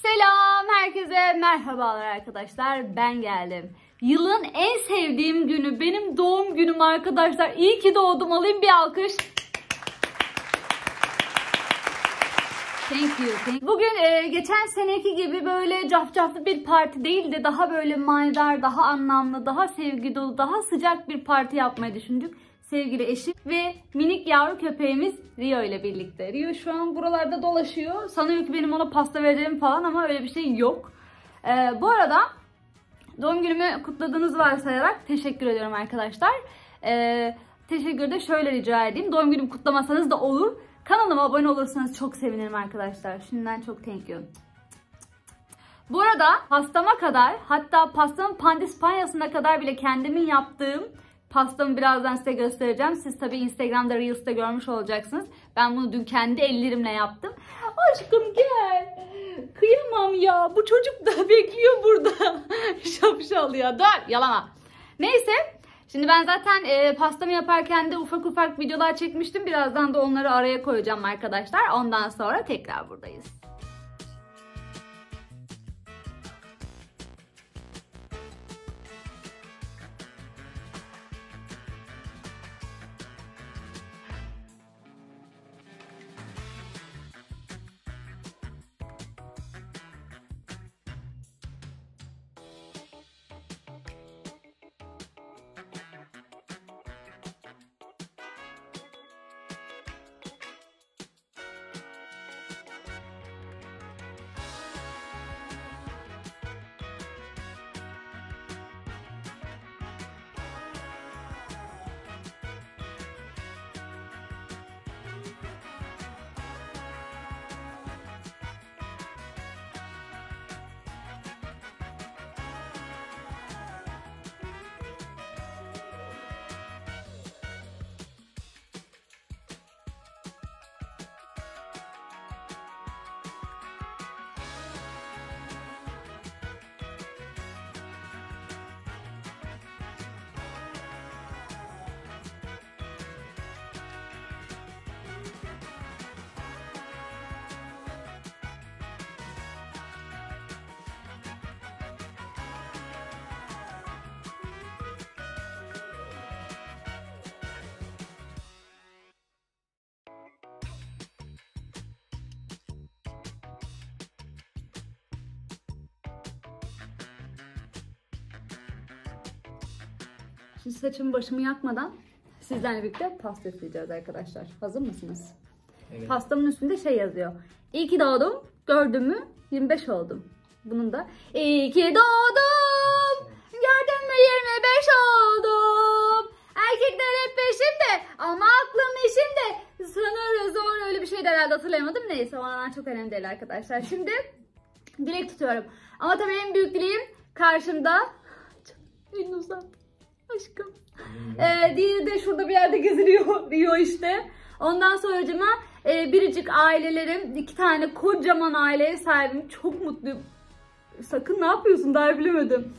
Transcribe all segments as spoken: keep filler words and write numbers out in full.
Selam herkese, merhabalar arkadaşlar, ben geldim. Yılın en sevdiğim günü, benim doğum günüm arkadaşlar. İyi ki doğdum, alayım bir alkış. Thank you. Thank you. Bugün e, geçen seneki gibi böyle cafcaflı bir parti değil de daha böyle manidar, daha anlamlı, daha sevgi dolu, daha sıcak bir parti yapmayı düşündük. Sevgili eşim ve minik yavru köpeğimiz Rio ile birlikte. Rio şu an buralarda dolaşıyor. Sanıyor ki benim ona pasta vereceğim falan ama öyle bir şey yok. Ee, bu arada doğum günümü kutladığınızı varsayarak teşekkür ediyorum arkadaşlar. Ee, teşekkür de şöyle rica edeyim. Doğum günümü kutlamasanız da olur. Kanalıma abone olursanız çok sevinirim arkadaşlar. Şimdiden çok thank you. Bu arada pastama kadar, hatta pastanın pandispanyasına kadar bile kendimin yaptığım pastamı birazdan size göstereceğim. Siz tabii Instagram'da Reels'te görmüş olacaksınız. Ben bunu dün kendi ellerimle yaptım. Aşkım gel. Kıyamam ya. Bu çocuk da bekliyor burada. Şapşal ya. Dur yalama. Neyse. Şimdi ben zaten e, pastamı yaparken de ufak ufak videolar çekmiştim. Birazdan da onları araya koyacağım arkadaşlar. Ondan sonra tekrar buradayız. Şimdi saçımı başımı yakmadan sizlerle birlikte pasta üfleyeceğiz arkadaşlar. Hazır mısınız? Evet. Pastamın üstünde şey yazıyor. İyi ki doğdum, gördün mü yirmi beş oldum. Bunun da İyi ki doğdum, gördün mü yirmi beş oldum. Erkekler hep peşimde ama aklım işimde. Sanırım zor öyle bir şey de herhalde hatırlayamadım. Neyse o an çok önemli değil arkadaşlar. Şimdi dilek tutuyorum. Ama tabii en büyük dileğim karşımda. Elini uzat. Aşkım. Ee, diğeri de şurada bir yerde geziniyor diyor işte. Ondan sonracıma e, biricik ailelerim, iki tane kocaman aileye sahibim. Çok mutluyum. Sakın ne yapıyorsun daha bilemedim.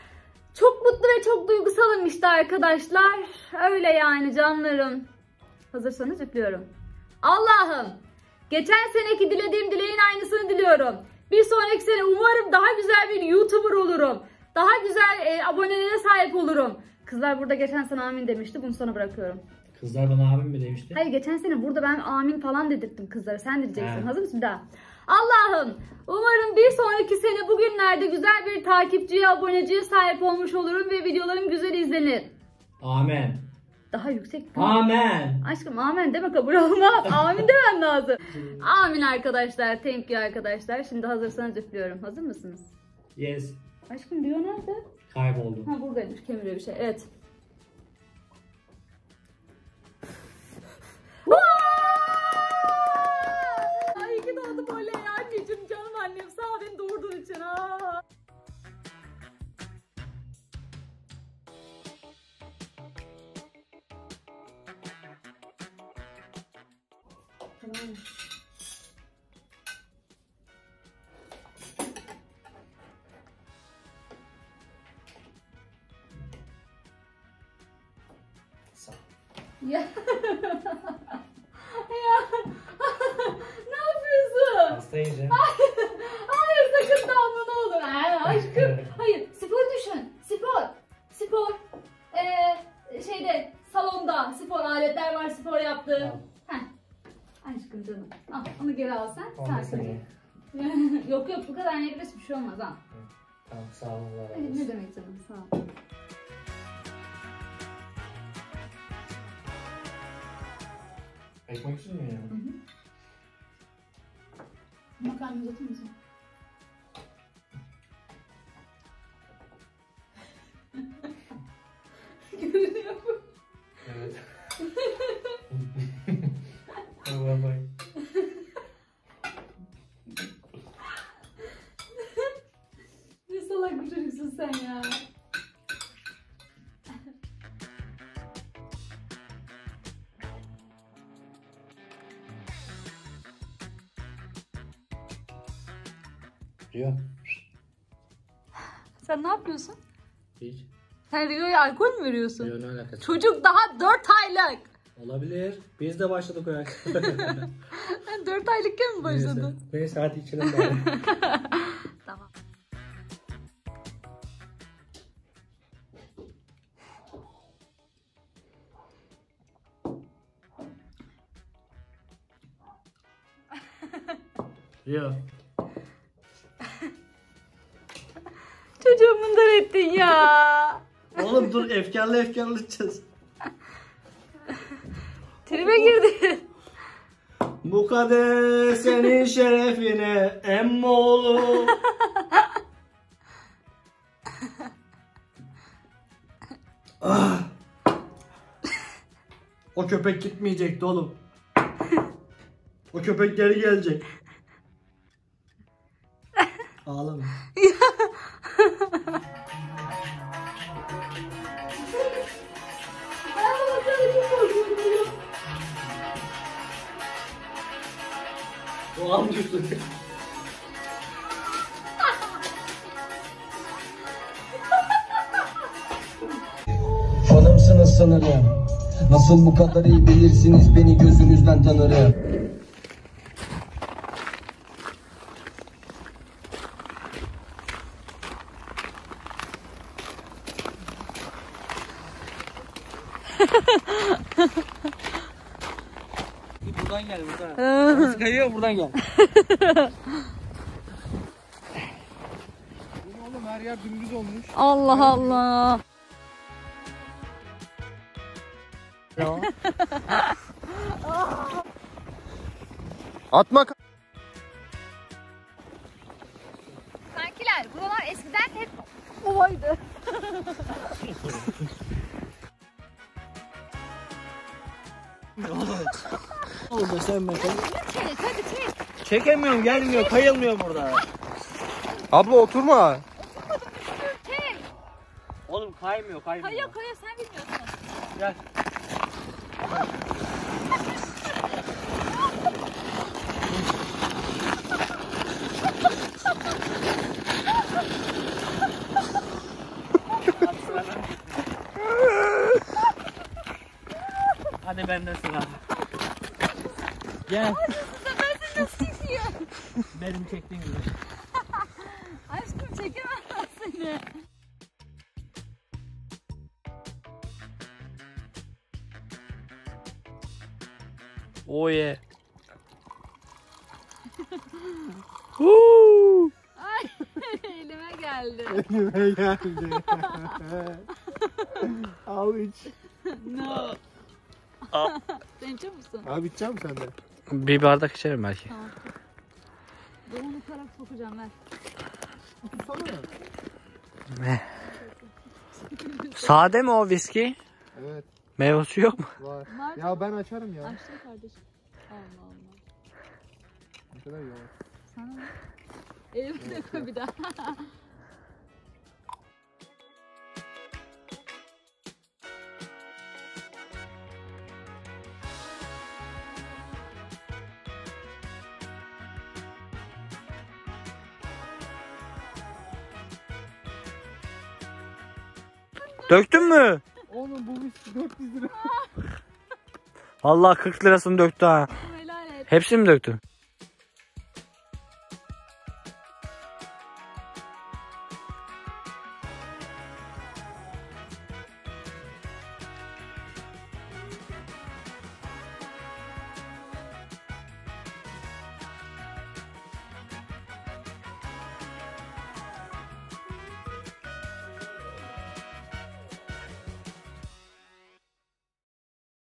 Çok mutlu ve çok duygusalım işte arkadaşlar. Öyle yani canlarım. Hazırsanız üflüyorum. Allah'ım. Geçen seneki dilediğim dileğin aynısını diliyorum. Bir sonraki sene umarım daha güzel bir YouTuber olurum. Daha güzel e, abonelere sahip olurum. Kızlar burada geçen sene amin demişti. Bunu sana bırakıyorum. Kızlar bana amin mi demişti? Hayır geçen sene burada ben amin falan dedirttim kızlara. Sen diyeceksin. He. Hazır mısın bir daha? Allah'ım umarım bir sonraki sene bugünlerde güzel bir takipçiye, aboneciye sahip olmuş olurum ve videolarım güzel izlenir. Amin. Daha yüksek. Amin. Aşkım amin deme, kabul olmaz. Amin demen lazım. Amin arkadaşlar. Thank you arkadaşlar. Şimdi hazırsanız üflüyorum. Hazır mısınız? Yes. Aşkım diyor nerede? Kayboldu. Ha buradaymış, kemiriyor bir şey. Evet. Ay iyi ki doğdum oley anneciğim, canım annem, sağ ol beni doğurduğun için. Aa. Tamam. Ya. Ya. Ne yapıyorsun? Pasta yiyeceğim. Hayır, hayır sakın aşkım. Hayır, spor düşün. Spor. Spor. Ee, şeyde salonda spor aletler var, spor yaptığın. Heh. Aşkım canım. Al, onu geri al sen. Sakin. Yok yok, bu kadar nefes bir şey olmaz ha. Tamam, sağ olun. Ne demek canım, sağ ol. Ekmek için mi yani? Hı hı. Makarna uzatır mısın? Görünüyor mu? Evet. Bye bye. Ne salak bir çocuksun sen ya. Rio. Sen ne yapıyorsun? Hiç. Sen Rio'ya alkol mü veriyorsun? Rio ne alakası? Çocuk daha dört aylık. Olabilir. Biz de başladık o yak. Sen dört aylıkken mi başladın? Neyse, Neyse hadi içelim bari. Tamam. Rio. Çocuğu mundar ettin ya. Oğlum dur, efkarlı efkarlı içeceğiz. Tribe girdi. Bu kadeh senin şerefine emmoğlu. Ah. O köpek gitmeyecekti oğlum. O köpek geri gelecek. Ağlama. O an düştü. Fanımsınız sanırım. Nasıl bu kadar iyi bilirsiniz, beni gözünüzden tanırım. Buradan gel buradan. Nasıl kayıyor, buradan gel. Oğlum her yer dümdüz olmuş. Allah Allah. Atma. Kankiler, buralar eskiden hep ovaydı. Oğlum sen ben Çek, hadi çek. çekemiyorum, gelmiyor, kayılmıyor burada. Abla oturma. Çek. Oğlum kaymıyor, kaymıyor. Kayıyor kayıyor, sen bilmiyorsun. Gel. Hadi benden sıra. Gel. Ben seni nasıl çekiyorum? Benim çektiğim gibi. Aşkım çekemem ben seni. Oh yeah. Ay elime geldi. Elime geldi. Al iç. No. Sen içiyor musun? Abi içeceğim sen de. Bir bardak içerim belki. Tamam. Ben onu karak sokacağım ver. Tutsana. Ne? Sade mi o viski? Evet Meyvesi yok mu? var. Var Ya ben açarım ya. Açtım kardeşim. Allah Allah. Ne kadar yavaş. Sana ne? Elimi de koy bir daha. Döktün mü? Oğlum bu viski dört yüz lira. Vallahi kırk lirasını döktü ha. Helal et. Hepsini mi döktün?